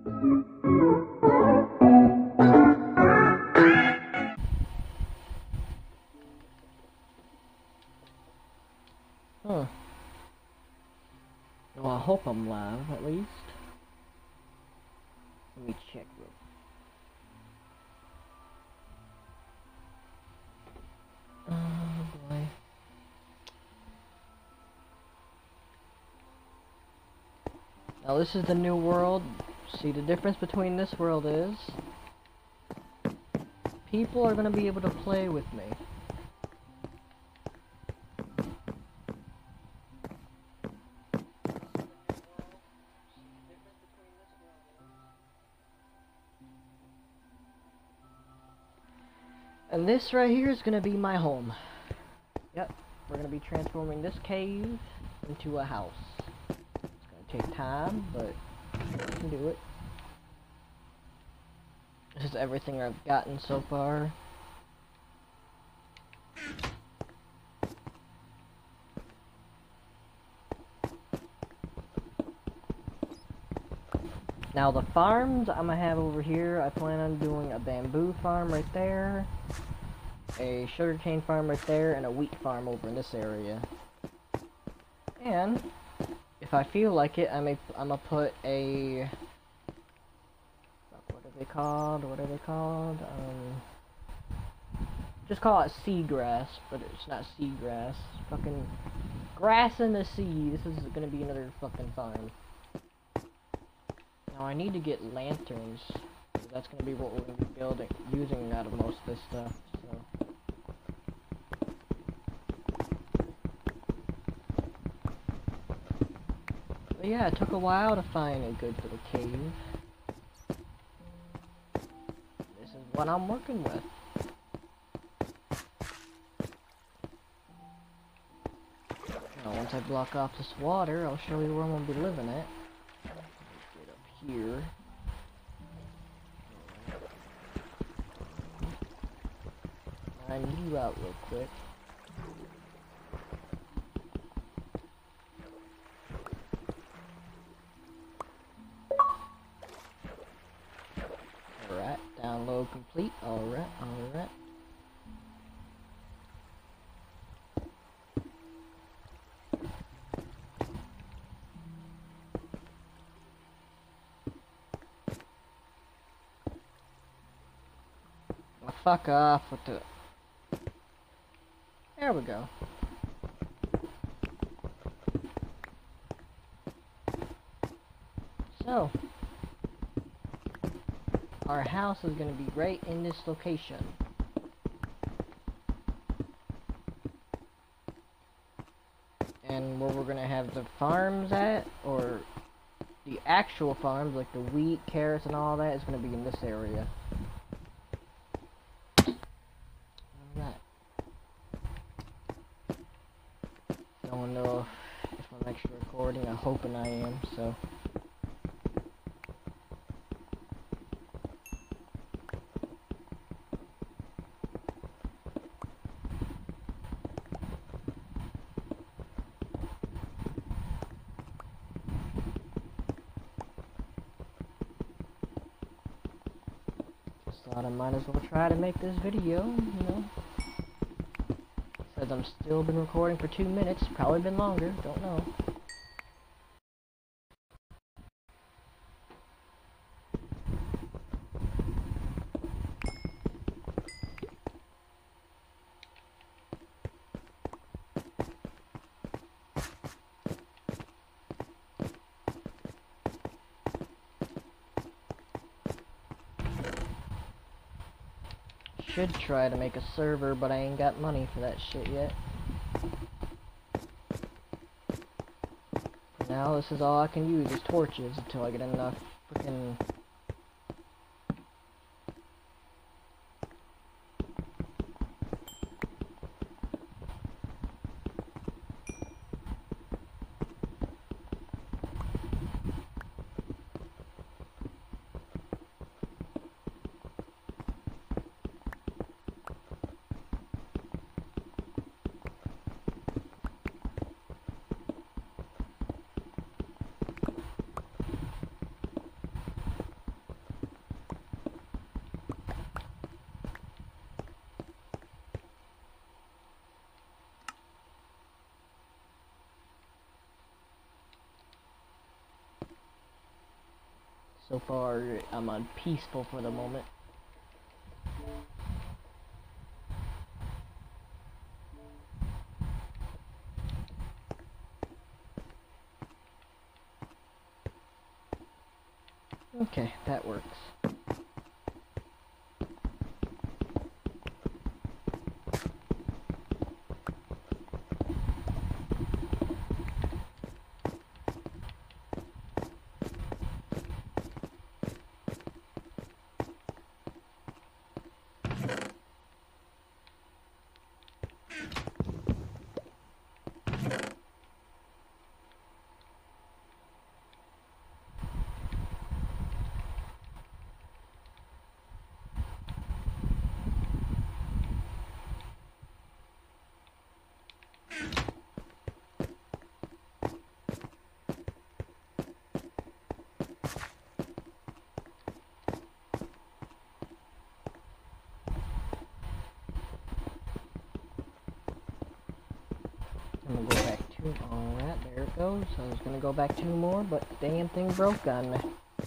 Huh. Well, I hope I'm live, at least. Let me check real quick. Oh, boy. Now, this is the new world. See, the difference between this world is people are going to be able to play with me. And this right here is going to be my home. Yep, we're going to be transforming this cave into a house. It's going to take time, but we can do it. This is everything I've gotten so far. Now the farms I'm gonna have over here, I plan on doing a bamboo farm right there, a sugarcane farm right there, and a wheat farm over in this area. And if I feel like it, I'm gonna put a what are they called? What are they called? Just call it seagrass, but it's not seagrass. Fucking grass in the sea. This is gonna be another fucking farm. Now I need to get lanterns. That's gonna be what we're gonna be building, using out of most of this stuff. So. But yeah, it took a while to find a good little cave. This is what I'm working with. Now once I block off this water, I'll show you where I'm gonna be living at. Get up here. Line you out real quick. Alright, download complete. Alright, alright. Well, fuck off with the... There we go. So, our house is going to be right in this location. And where we're going to have the farms at, or the actual farms, like the wheat, carrots, and all that, is going to be in this area. Alright. Don't know if I'm actually recording. I'm hoping I am, so... Thought I might as well try to make this video, you know. Says I'm still been recording for 2 minutes, probably been longer, don't know. Should try to make a server, but I ain't got money for that shit yet. For now, this is all I can use is torches until I get enough freaking... So far, I'm on peaceful for the moment. Okay, that works. I'm gonna go back two. Alright, there it goes. I was gonna go back two more, but the damn thing broke on me.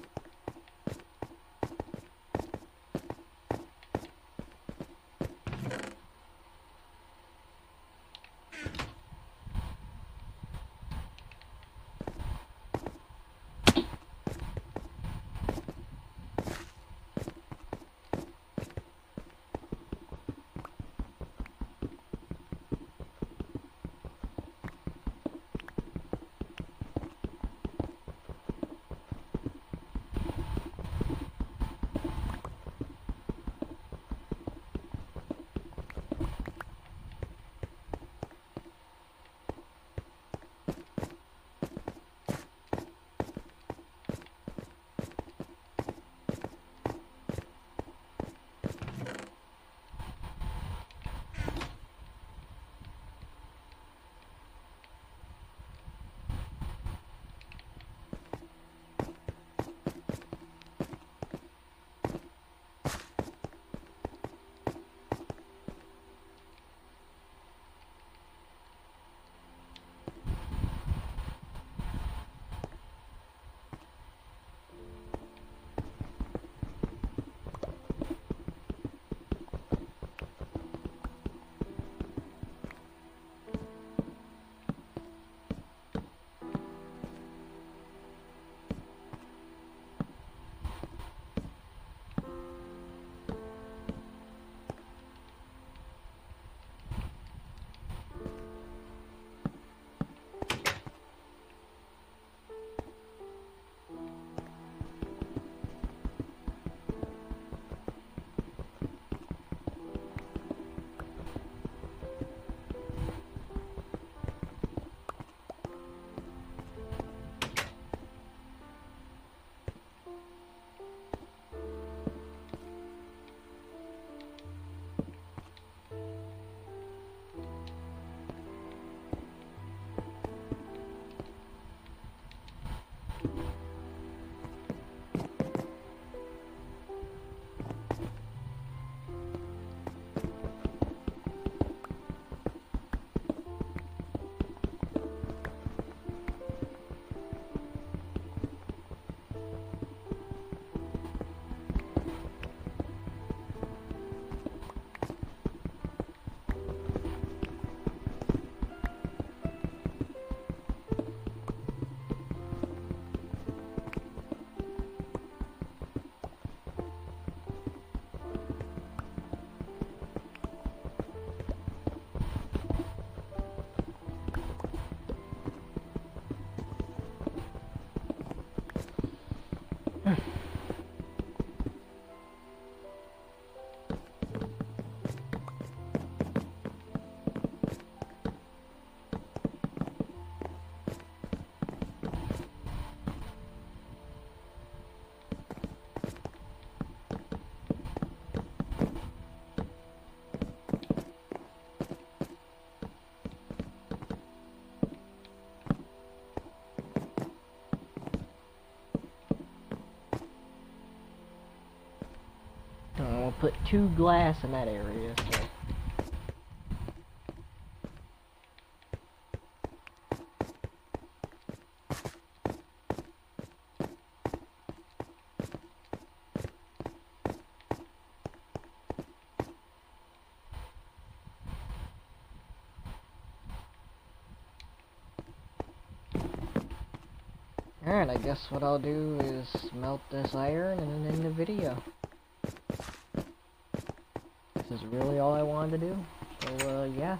I'll put 2 glass in that area, so. Alright, I guess what I'll do is melt this iron and then end the video. This is really all I wanted to do. So, yeah.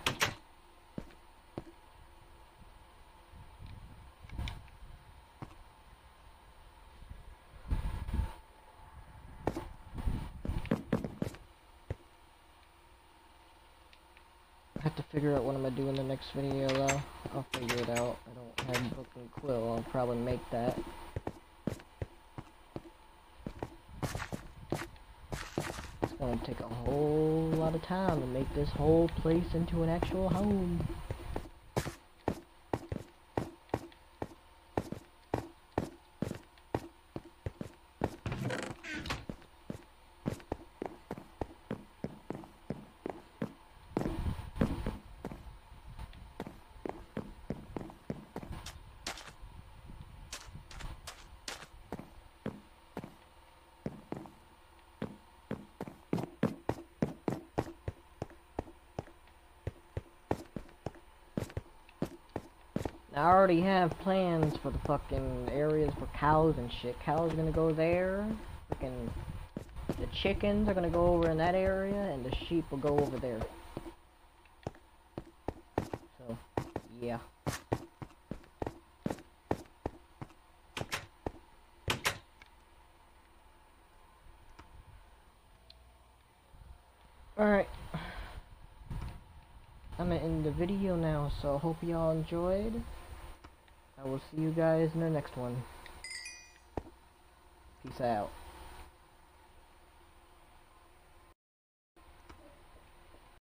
I have to figure out what I'm gonna do in the next video, though. I'll figure it out. I don't have book and quill. I'll probably make that. It's gonna take a whole lot of time to make this whole place into an actual home. I already have plans for the fucking areas for cows and shit. Cows are gonna go there. Fucking the chickens are gonna go over in that area, and the sheep will go over there. So, yeah. Alright. I'm gonna end the video now, so I hope y'all enjoyed. I will see you guys in the next one. Peace out.